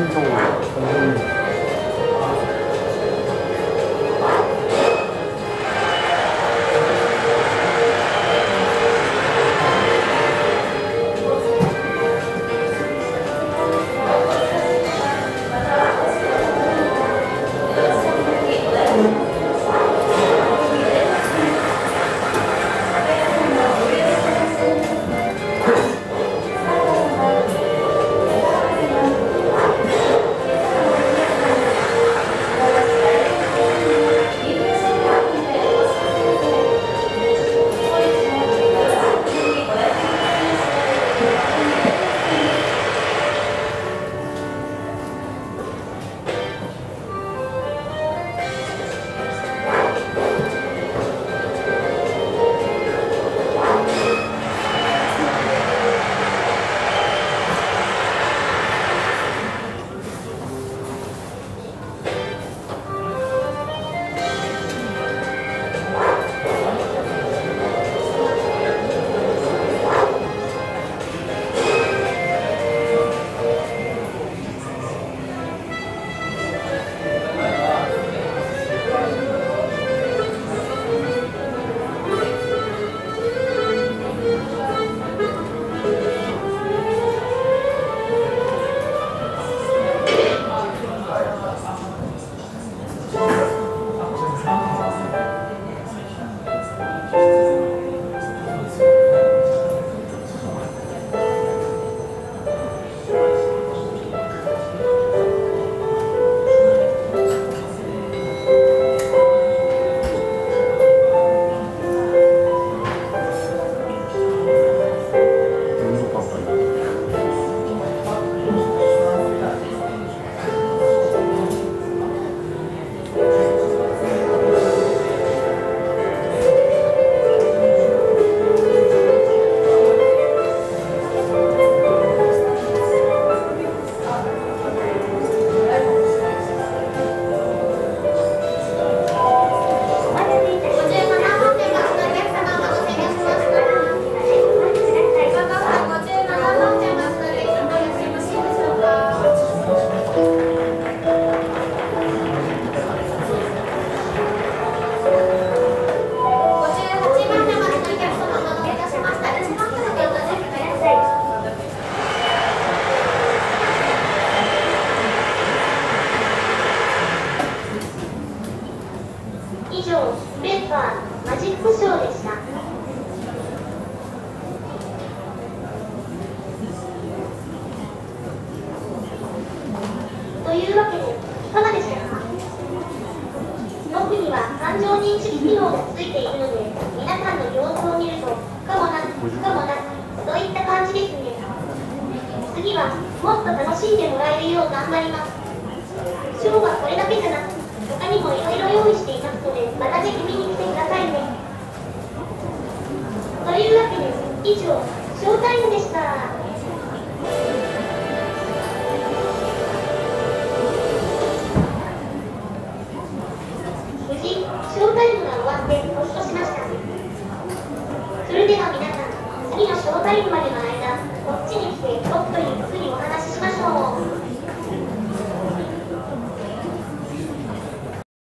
というわけで、いかがでしたか？奥には感情認識機能がついているので、皆さんの様子を見ると、かもなく、かもなく、といった感じですね。次は、もっと楽しんでもらえるよう頑張ります。ショーはこれだけじゃなく、他にもいろいろ用意していますので、またぜひ見に来てくださいね。というわけで、以上、ショータイムでした。ショータイムが終わってほっとしました。それでは皆さん、次のショータイムまでの間